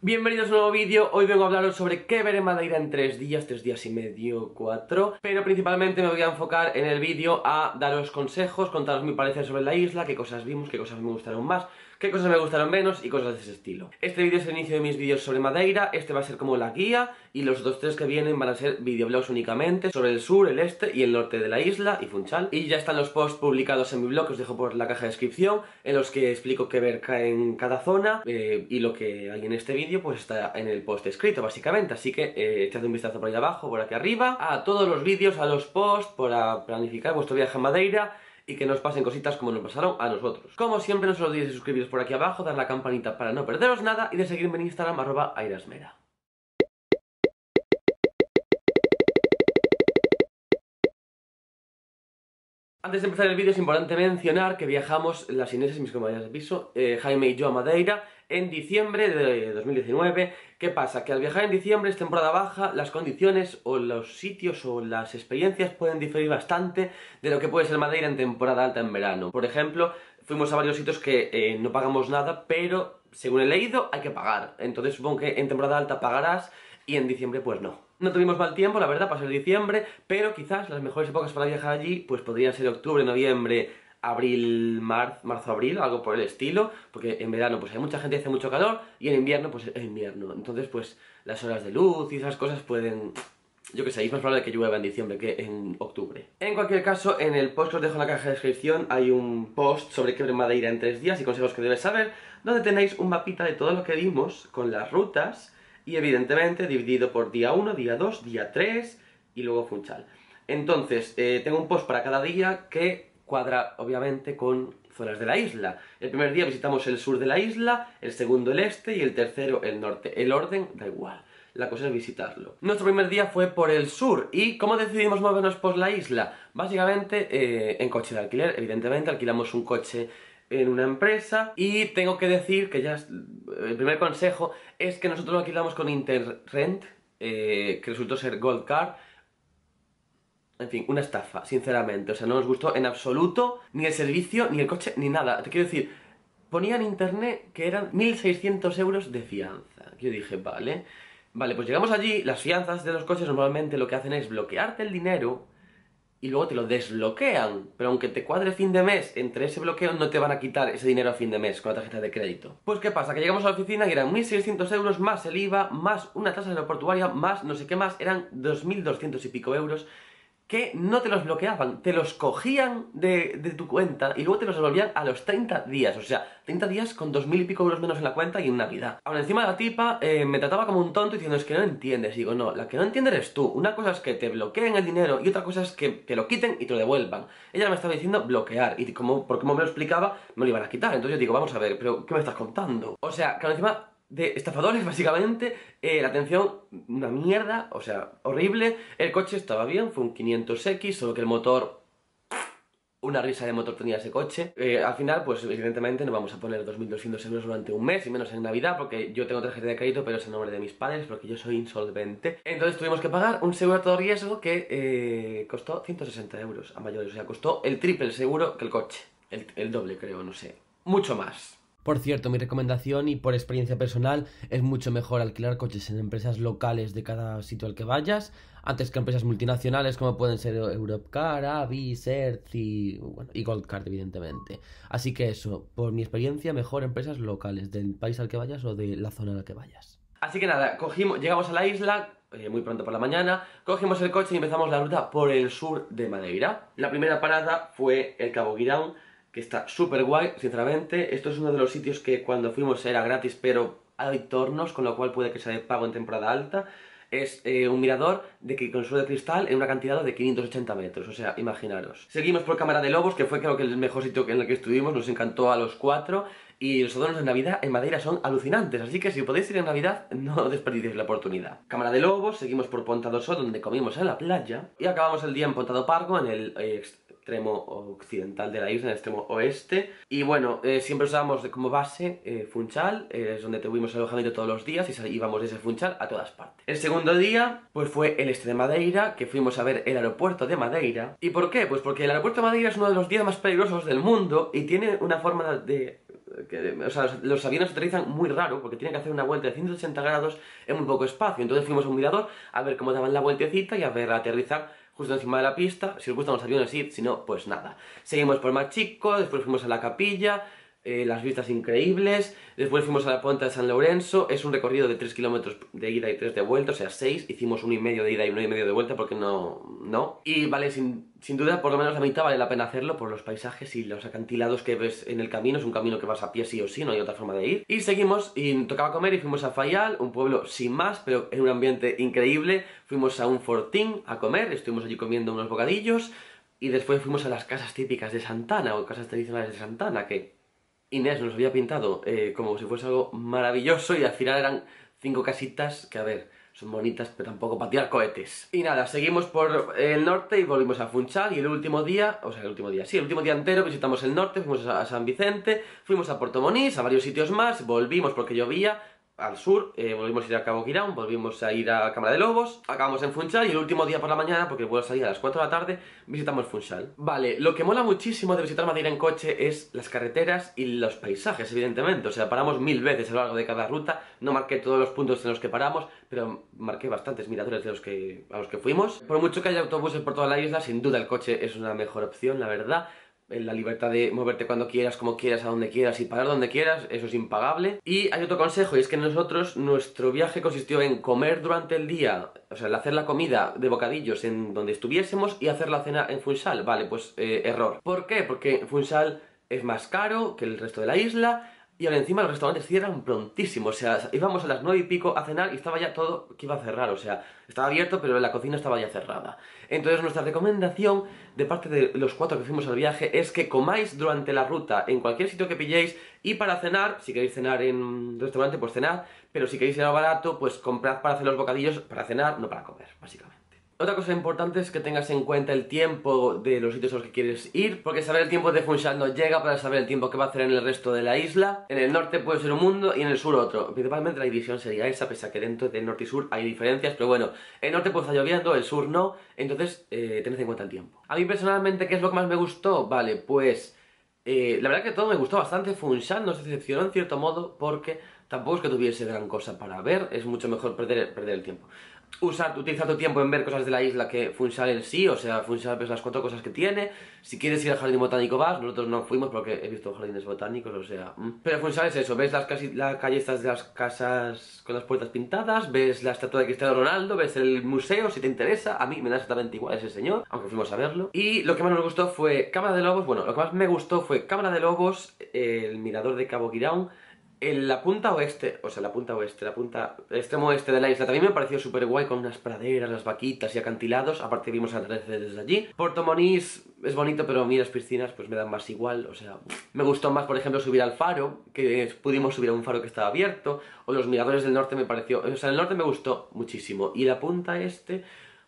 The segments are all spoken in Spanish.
Bienvenidos a un nuevo vídeo. Hoy vengo a hablaros sobre qué ver en Madeira en 3 días y medio, 4. Pero principalmente me voy a enfocar en el vídeo a daros consejos, contaros mi parecer sobre la isla, qué cosas vimos, qué cosas me gustaron más, qué cosas me gustaron menos y cosas de ese estilo. Este vídeo es el inicio de mis vídeos sobre Madeira, este va a ser como la guía y los otros 3 que vienen van a ser videoblogs únicamente sobre el sur, el este y el norte de la isla y Funchal. Y ya están los posts publicados en mi blog que os dejo por la caja de descripción, en los que explico qué ver en cada zona y lo que hay en este vídeo pues está en el post escrito básicamente, así que echad un vistazo por ahí abajo, por aquí arriba, a todos los vídeos, a los posts, para planificar vuestro viaje a Madeira y que nos pasen cositas como nos pasaron a nosotros. Como siempre, no os olvidéis de suscribiros por aquí abajo, dar la campanita para no perderos nada y de seguirme en Instagram @airasmera. Antes de empezar el vídeo es importante mencionar que viajamos las Ineses y mis compañeras de piso, Jaime y yo, a Madeira en diciembre de 2019. ¿Qué pasa? Que al viajar en diciembre es temporada baja, las condiciones o los sitios o las experiencias pueden diferir bastante de lo que puede ser Madeira en temporada alta en verano. Por ejemplo, fuimos a varios sitios que no pagamos nada, pero según he leído hay que pagar. Entonces supongo que en temporada alta pagarás y en diciembre pues no. No tuvimos mal tiempo, la verdad, para ser diciembre, pero quizás las mejores épocas para viajar allí pues podrían ser octubre, noviembre, abril, marzo, abril, algo por el estilo, porque en verano pues hay mucha gente y hace mucho calor, y en invierno pues es invierno. Entonces pues las horas de luz y esas cosas pueden... Yo que sé, es más probable que llueva en diciembre que en octubre. En cualquier caso, en el post que os dejo en la caja de descripción hay un post sobre qué ver en Madeira en 3 días y consejos que debes saber, donde tenéis un mapita de todo lo que vimos con las rutas y evidentemente dividido por día 1, día 2, día 3 y luego Funchal. Entonces, tengo un post para cada día que cuadra obviamente con zonas de la isla. El primer día visitamos el sur de la isla, el segundo el este y el tercero el norte. El orden da igual. La cosa es visitarlo. Nuestro primer día fue por el sur. ¿Y cómo decidimos movernos por la isla? Básicamente en coche de alquiler. Evidentemente alquilamos un coche en una empresa. Y tengo que decir que ya el primer consejo es que nosotros lo alquilamos con Interrent, que resultó ser Gold Card. En fin, una estafa, sinceramente. O sea, no nos gustó en absoluto ni el servicio, ni el coche, ni nada. Te quiero decir, ponía en internet que eran 1.600 euros de fianza. Yo dije, vale. Vale, pues llegamos allí, las fianzas de los coches normalmente lo que hacen es bloquearte el dinero y luego te lo desbloquean. Pero aunque te cuadre fin de mes, entre ese bloqueo no te van a quitar ese dinero a fin de mes con la tarjeta de crédito. Pues ¿qué pasa? Que llegamos a la oficina y eran 1.600 euros más el IVA, más una tasa aeroportuaria, más no sé qué más, eran 2.200 y pico euros. Que no te los bloqueaban, te los cogían de tu cuenta y luego te los devolvían a los 30 días. O sea, 30 días con 2.000 y pico euros menos en la cuenta y en Navidad. Ahora encima la tipa me trataba como un tonto diciendo, es que no entiendes. Y digo, no, la que no entiende eres tú. Una cosa es que te bloqueen el dinero y otra cosa es que te lo quiten y te lo devuelvan. Ella me estaba diciendo bloquear y por como me lo explicaba, me lo iban a quitar. Entonces yo digo, vamos a ver, pero ¿qué me estás contando? O sea, que encima de estafadores, básicamente, la atención, una mierda, o sea, horrible. El coche estaba bien, fue un 500X, solo que el motor, una risa de motor tenía ese coche. Al final, pues evidentemente no vamos a poner 2.200 euros durante un mes, y menos en Navidad, porque yo tengo tarjeta de crédito, pero es en nombre de mis padres, porque yo soy insolvente. Entonces tuvimos que pagar un seguro a todo riesgo que costó 160 euros a mayores, o sea, costó el triple el seguro que el coche. El doble, creo, no sé. Mucho más. Por cierto, mi recomendación y por experiencia personal es mucho mejor alquilar coches en empresas locales de cada sitio al que vayas antes que empresas multinacionales como pueden ser Europcar, Avis, Hertz y Goldcard, evidentemente. Así que eso, por mi experiencia, mejor empresas locales del país al que vayas o de la zona a la que vayas. Así que nada, llegamos a la isla muy pronto por la mañana, cogimos el coche y empezamos la ruta por el sur de Madeira. La primera parada fue el Cabo Guirão, que está súper guay, sinceramente. Esto es uno de los sitios que cuando fuimos era gratis, pero hay tornos, con lo cual puede que sea de pago en temporada alta. Es un mirador con suelo de cristal en una cantidad de 580 metros, o sea, imaginaros. Seguimos por Cámara de Lobos, que fue creo que el mejor sitio en el que estuvimos, nos encantó a los 4. Y los adornos de Navidad en Madeira son alucinantes, así que si podéis ir en Navidad, no desperdiciéis la oportunidad. Cámara de Lobos, seguimos por Ponta do Sol, donde comimos en la playa, y acabamos el día en Ponta do Pargo, en el extremo occidental de la isla, en el extremo oeste. Y bueno, siempre usábamos como base Funchal, es donde tuvimos alojamiento todos los días y íbamos desde Funchal a todas partes. El segundo día, pues fue el este de Madeira, que fuimos a ver el aeropuerto de Madeira. ¿Y por qué? Pues porque el aeropuerto de Madeira es uno de los 10 más peligrosos del mundo y tiene una forma de o sea, los aviones aterrizan muy raro porque tienen que hacer una vuelta de 180 grados en muy poco espacio. Entonces fuimos a un mirador a ver cómo daban la vueltecita y a ver aterrizar justo encima de la pista. Si os gustan los aviones, id, si no, pues nada. Seguimos por más chico, después fuimos a la capilla, las vistas increíbles, después fuimos a la Puerta de San Lorenzo. Es un recorrido de 3 kilómetros de ida y 3 de vuelta, o sea 6, hicimos 1,5 de ida y 1,5 de vuelta porque no. Y vale, sin duda, por lo menos la mitad vale la pena hacerlo por los paisajes y los acantilados que ves en el camino. Es un camino que vas a pie sí o sí, no hay otra forma de ir. Y seguimos, y tocaba comer y fuimos a Fayal, un pueblo sin más, pero en un ambiente increíble. Fuimos a un fortín a comer, estuvimos allí comiendo unos bocadillos, y después fuimos a las casas típicas de Santana, o casas tradicionales de Santana, que Inés nos había pintado como si fuese algo maravilloso, y al final eran 5 casitas que, a ver, son bonitas, pero tampoco para tirar cohetes. Y nada, seguimos por el norte y volvimos a Funchal, y el último día entero visitamos el norte, fuimos a San Vicente, fuimos a Porto Monís, a varios sitios más, volvimos porque llovía al sur, volvimos a ir a Cabo Quirón, volvimos a ir a Cámara de Lobos, acabamos en Funchal, y el último día por la mañana, porque el vuelo salía a las 4 de la tarde, visitamos Funchal. Vale, lo que mola muchísimo de visitar Madeira en coche es las carreteras y los paisajes, evidentemente. O sea, paramos 1000 veces a lo largo de cada ruta. No marqué todos los puntos en los que paramos, pero marqué bastantes miradores a los que fuimos. Por mucho que haya autobuses por toda la isla, sin duda el coche es una mejor opción, la verdad. La libertad de moverte cuando quieras, como quieras, a donde quieras y parar donde quieras, eso es impagable. Y hay otro consejo, y es que nuestro viaje consistió en comer durante el día, o sea, hacer la comida de bocadillos en donde estuviésemos y hacer la cena en Funchal. Vale, pues error. ¿Por qué? Porque Funchal es más caro que el resto de la isla. Y ahora encima los restaurantes cierran prontísimo, o sea, íbamos a las 9 y pico a cenar y estaba ya todo que iba a cerrar, o sea, estaba abierto pero la cocina estaba ya cerrada. Entonces nuestra recomendación, de parte de los 4 que fuimos al viaje, es que comáis durante la ruta en cualquier sitio que pilléis, y para cenar, si queréis cenar en un restaurante, pues cenad, pero si queréis ir a lo barato, pues comprad para hacer los bocadillos para cenar, no para comer, básicamente. Otra cosa importante es que tengas en cuenta el tiempo de los sitios a los que quieres ir, porque saber el tiempo de Funchal no llega para saber el tiempo que va a hacer en el resto de la isla. En el norte puede ser un mundo y en el sur otro. Principalmente la división sería esa, pese a que dentro del norte y sur hay diferencias, pero bueno, el norte puede estar lloviendo, el sur no, entonces tened en cuenta el tiempo. A mí personalmente, ¿qué es lo que más me gustó? Vale, pues la verdad que todo me gustó bastante. Funchal nos decepcionó en cierto modo porque tampoco es que tuviese gran cosa para ver, es mucho mejor perder el tiempo. Utilizar tu tiempo en ver cosas de la isla que Funchal en sí, o sea, Funchal ves las 4 cosas que tiene. Si quieres ir al jardín botánico vas, nosotros no fuimos porque he visto jardines botánicos, o sea... Pero Funchal es eso, ves la calle estas de las casas con las puertas pintadas, ves la estatua de Cristiano Ronaldo, ves el museo, si te interesa. A mí me da exactamente igual ese señor, aunque fuimos a verlo. Y lo que más nos gustó fue Cámara de Lobos, bueno, lo que más me gustó fue Cámara de Lobos, el mirador de Cabo Quirón. En la punta oeste, o sea, el extremo oeste de la isla también me pareció súper guay, con unas praderas, las vaquitas y acantilados. Aparte vimos el atardecer desde allí. Porto Monís es bonito, pero a mí las piscinas pues me dan más igual, o sea, me gustó más, por ejemplo, subir al faro, que pudimos subir a un faro que estaba abierto, o los miradores del norte me pareció, o sea, el norte me gustó muchísimo, y la punta este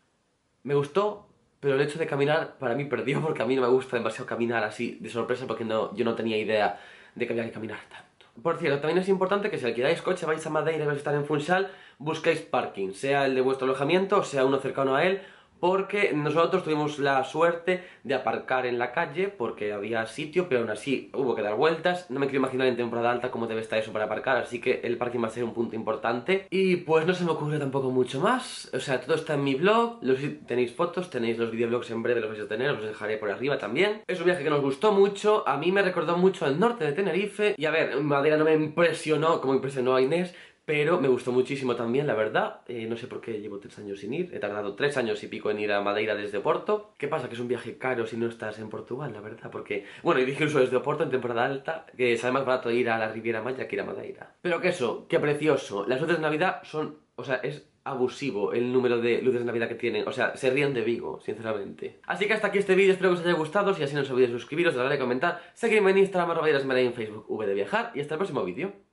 me gustó, pero el hecho de caminar para mí perdió, porque a mí no me gusta demasiado caminar así de sorpresa, porque yo no tenía idea de que había que caminar tanto. Por cierto, también es importante que si alquiláis coche, vais a Madeira y vais a estar en Funchal, busquéis parking, sea el de vuestro alojamiento o sea uno cercano a él, porque nosotros tuvimos la suerte de aparcar en la calle porque había sitio, pero aún así hubo que dar vueltas. No me quiero imaginar en temporada alta cómo debe estar eso para aparcar, así que el parking va a ser un punto importante. Y pues no se me ocurre tampoco mucho más, o sea, todo está en mi blog, tenéis fotos, tenéis los videoblogs en breve, los vais a tener, os dejaré por arriba también. Es un viaje que nos gustó mucho, a mí me recordó mucho al norte de Tenerife, y a ver, Madeira no me impresionó como impresionó a Inés, pero me gustó muchísimo también, la verdad. No sé por qué llevo 3 años sin ir. He tardado 3 años y pico en ir a Madeira desde Porto. ¿Qué pasa? Que es un viaje caro si no estás en Portugal, la verdad. Porque, bueno, y dije incluso desde Porto en temporada alta, que sale más barato ir a la Riviera Maya que ir a Madeira. Pero que eso, qué precioso. Las luces de Navidad son, o sea, es abusivo el número de luces de Navidad que tienen. O sea, se ríen de Vigo, sinceramente. Así que hasta aquí este vídeo, espero que os haya gustado. Si así no os olvidéis suscribiros, darle a comentar, seguirme en Instagram, @VidaSMera y en Facebook, V de Viajar. Y hasta el próximo vídeo.